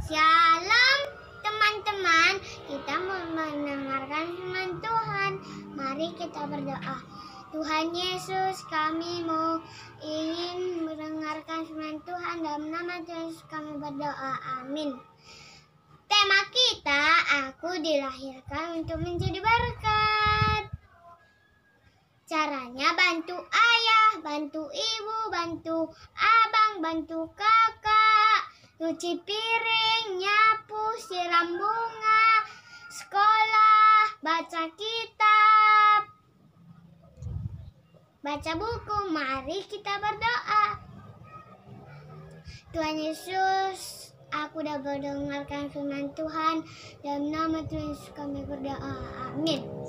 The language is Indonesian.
Shalom teman-teman, kita mau mendengarkan firman Tuhan. Mari kita berdoa. Tuhan Yesus, kami ingin mendengarkan firman Tuhan. Dalam nama Tuhan Yesus kami berdoa, amin. Tema kita, aku dilahirkan untuk menjadi berkat. Caranya bantu ayah, bantu ibu, bantu abang, bantu kakak, nyuci piring, nyapu, siram bunga, sekolah, baca kitab, baca buku. Mari kita berdoa. Tuhan Yesus, aku udah mendengarkan firman Tuhan. Dalam nama Tuhan Yesus kami berdoa, amin.